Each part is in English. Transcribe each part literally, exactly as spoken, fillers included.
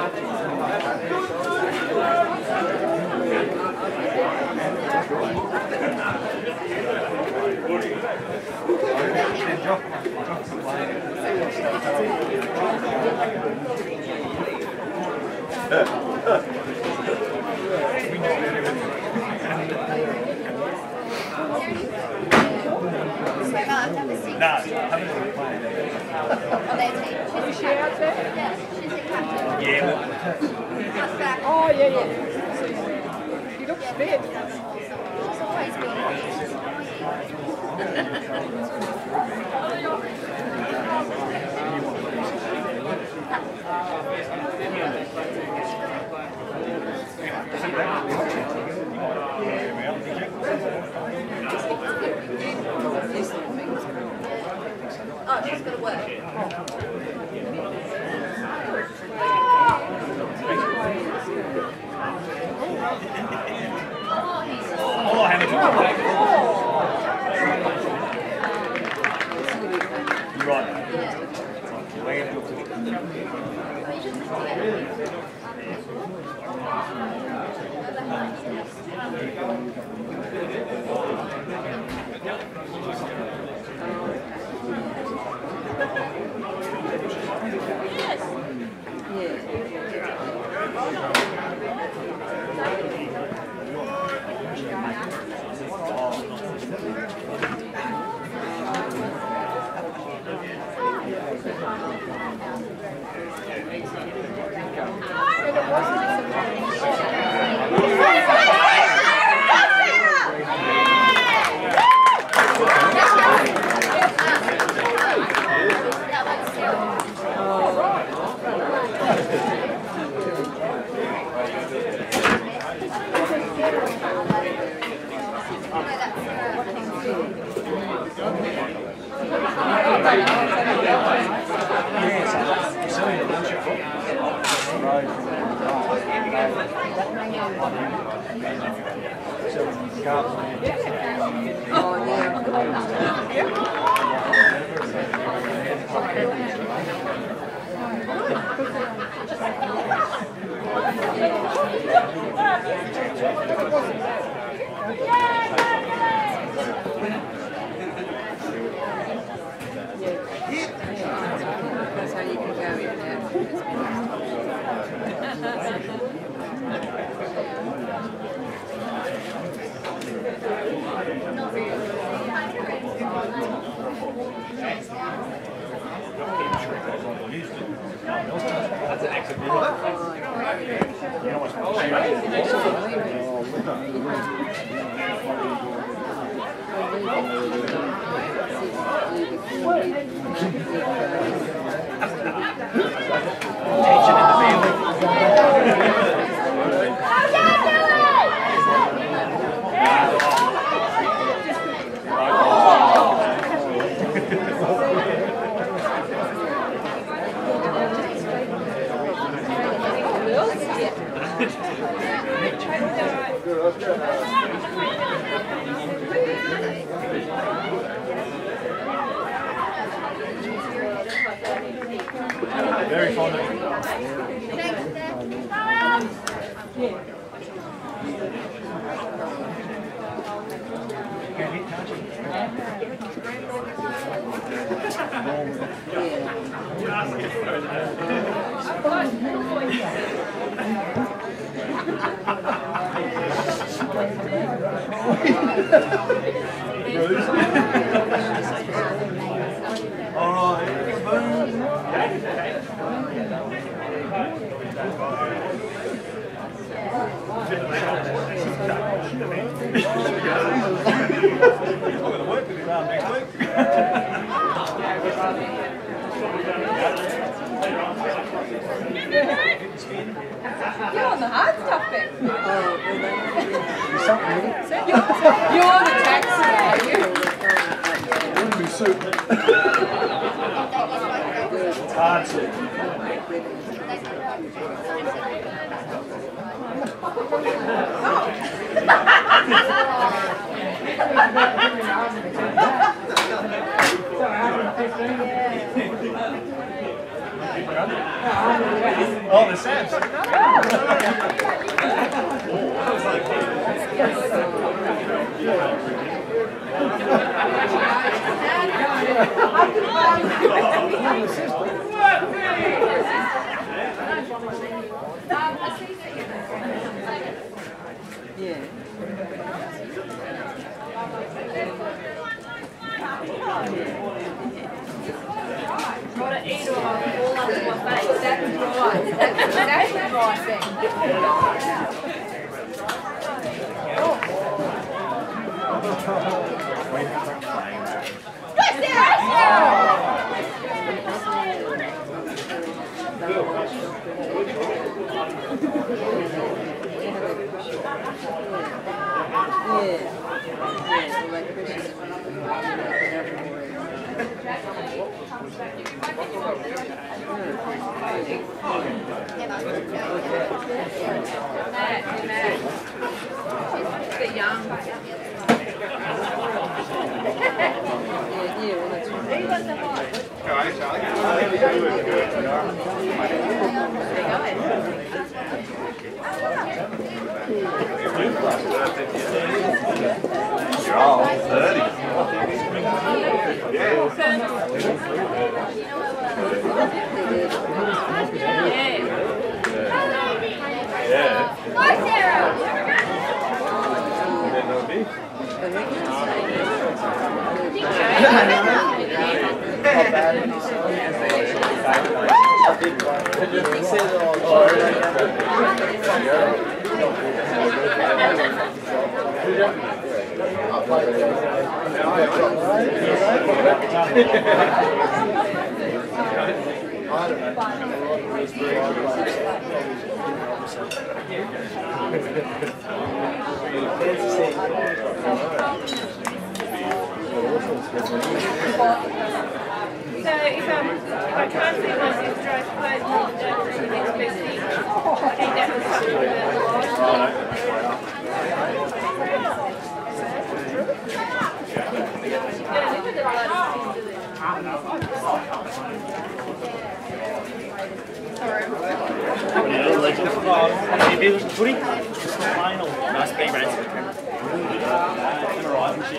No, I haven't been playing. On their team. Is she out there? Yeah, she's the captain. Yeah. Oh, yeah, yeah. She looks fit. She's always been Oh, she's got to work. Oh, Hamilton. You're right. That's how you can go in there. That's an exit. Tension in the family. Very fond of it. All You're on the hard stuff bit. Oh, You're on the taxi, are you? wouldn't be soup. hard soup. Yeah. Oh, the Sam's. Yeah. Try to eat or I'll fall under my face. That's right. That's exactly right Yeah. Yeah, so like Christians. Matt, Matt. The young. Yeah, yeah, well that's right. He was the hot. You're all thirty. Yeah. Hi, Sarah. So if, um, if I can't see my sister, I suppose we'll go through the next best thing. I think that was something that Any beers and footy? Just plain or nice big race. Alright, shit.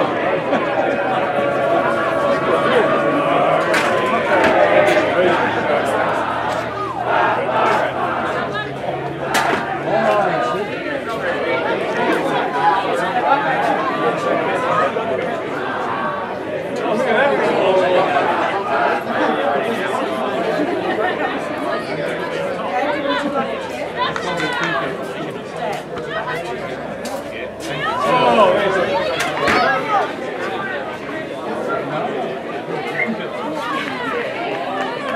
It'll be a lot.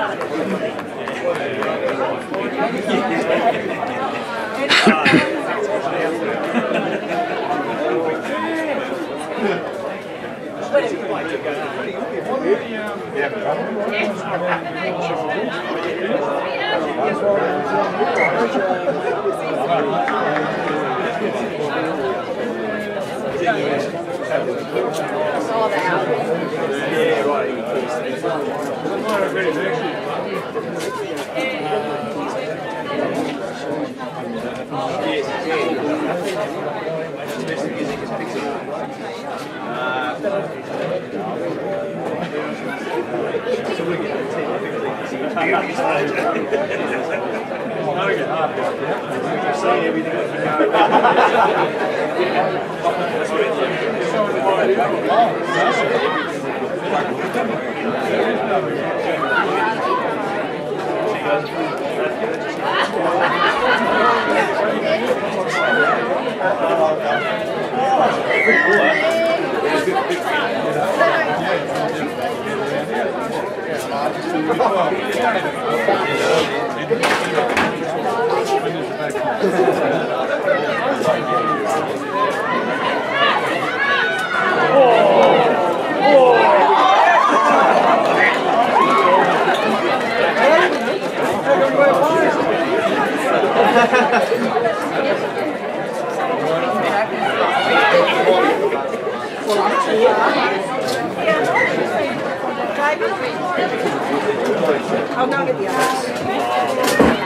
I'll go get the others.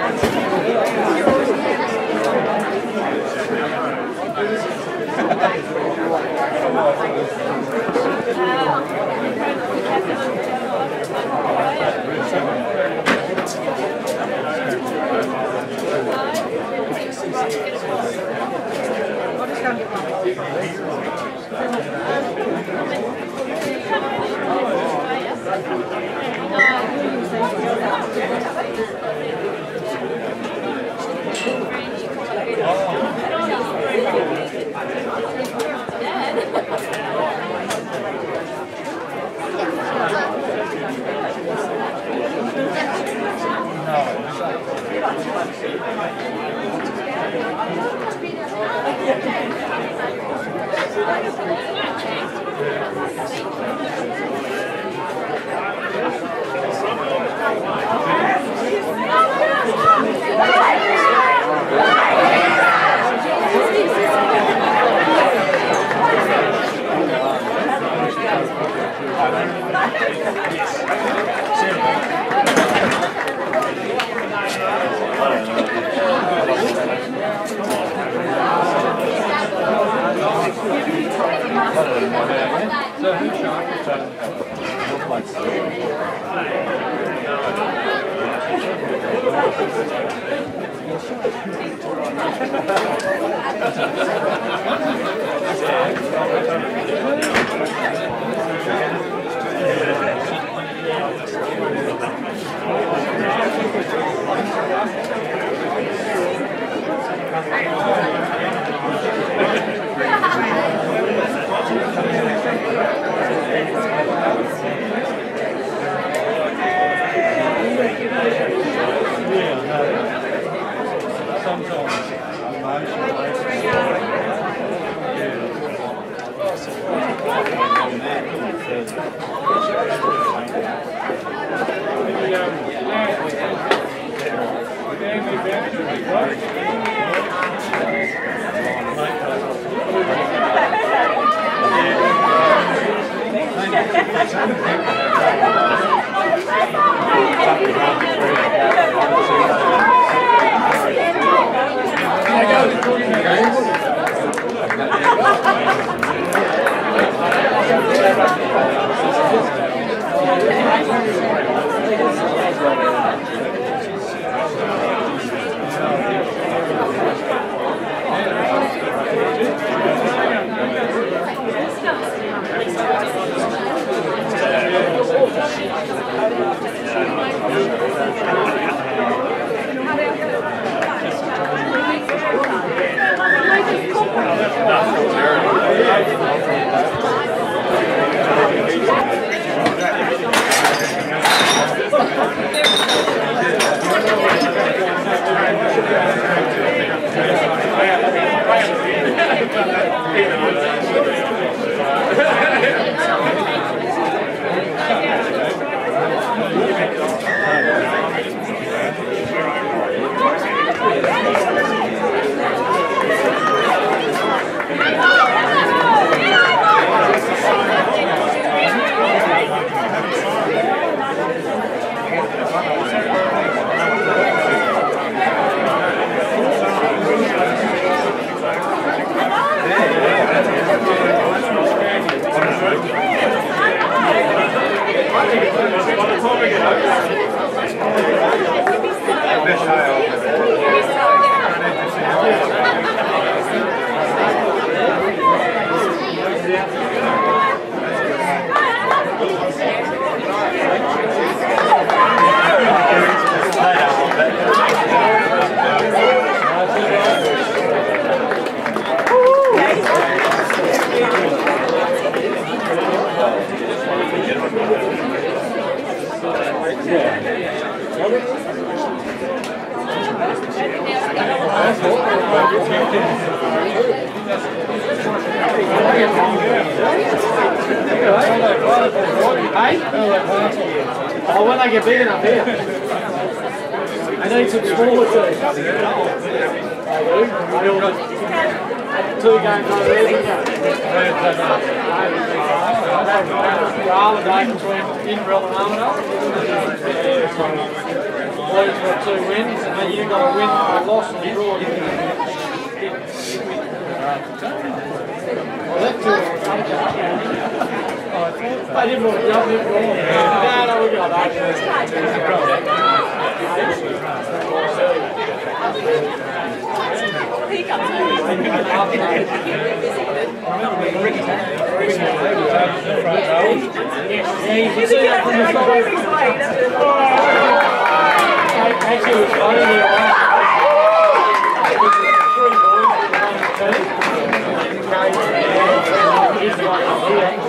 I'll just go get Thank you. Oh, when I get big enough here. I need some smaller too. Two games over there. Armidale between Inverell and Armidale. Boys got two wins, and then you got a win, a loss, and a draw. Well, that two I didn't want to jump in for all. No, no, we got that. Yeah, you can see that from the side. Actually, it was funny there. Three boys, one and two.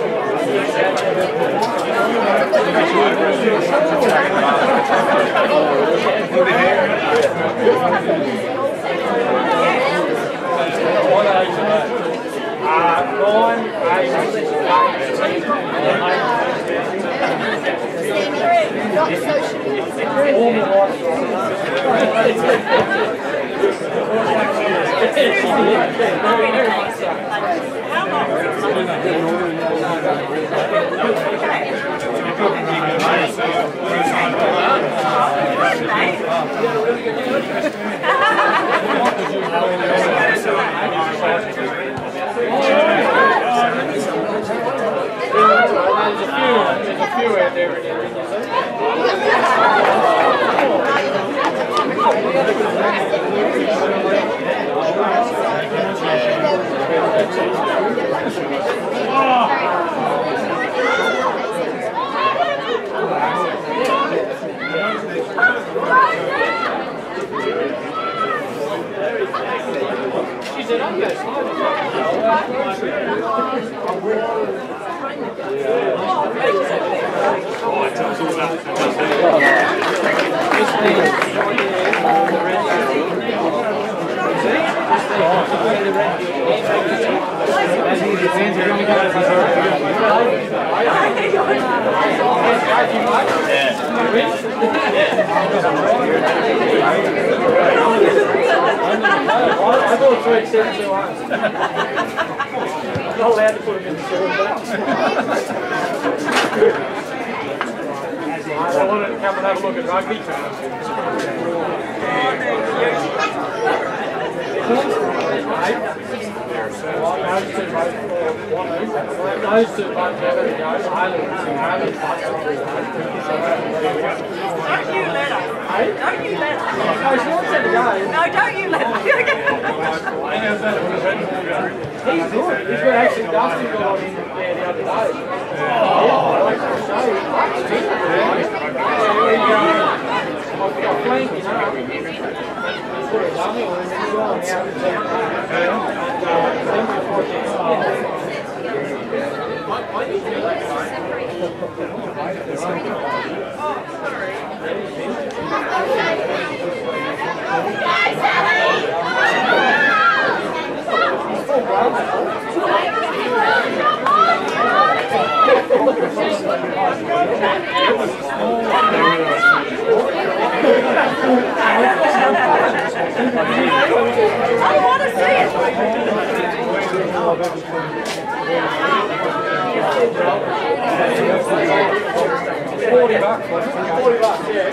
forty bucks. forty bucks, yeah.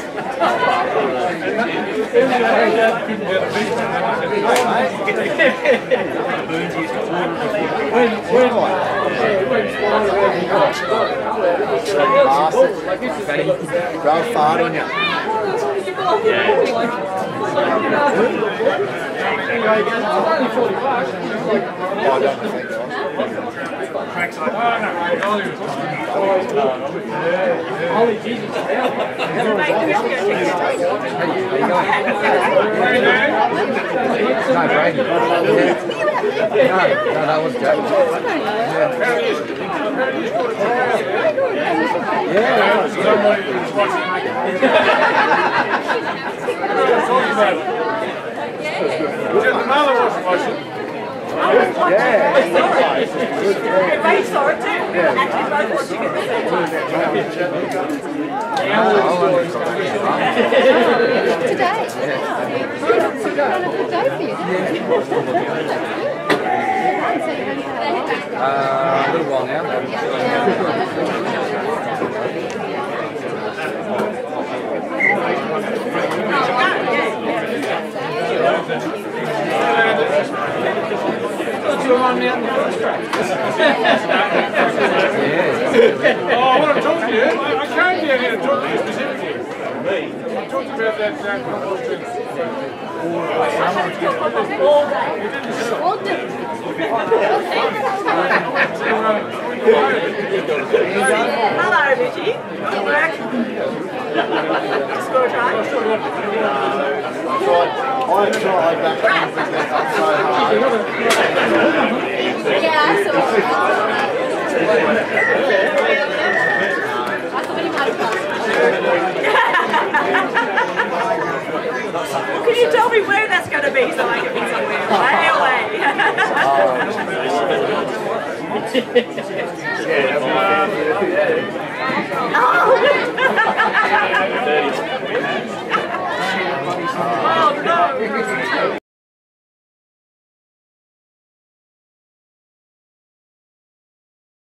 when, when, Roll far on you. Holy Jesus. No, Brady. No, no, that was Jack. Yeah. Yeah. Everybody saw it too. Actually, both watching at the same time. Today? It's a good day for you. Uh, a little while now. Oh, I want to talk to you. I, I came down here to talk to you specifically. Me? I talked about that uh, question. All day. Hello, Richie. Good work. Score time. I tried back then to get up so hard. Yeah, I saw it. I thought he might have Can you tell me where that's going to be so I can be somewhere way away? Yeah,